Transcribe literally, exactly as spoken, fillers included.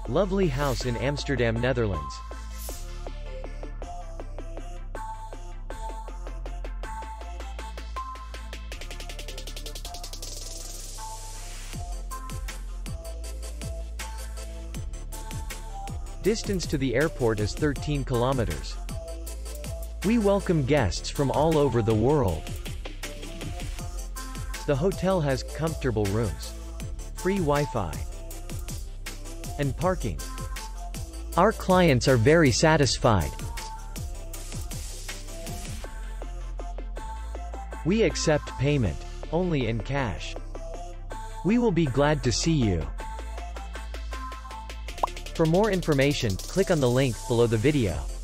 Lovely house in Amsterdam, Netherlands. Distance to the airport is thirteen kilometers. We welcome guests from all over the world. The hotel has comfortable rooms, free Wi-Fi, and parking. Our clients are very satisfied. We accept payment only in cash. We will be glad to see you. For more information, click on the link below the video.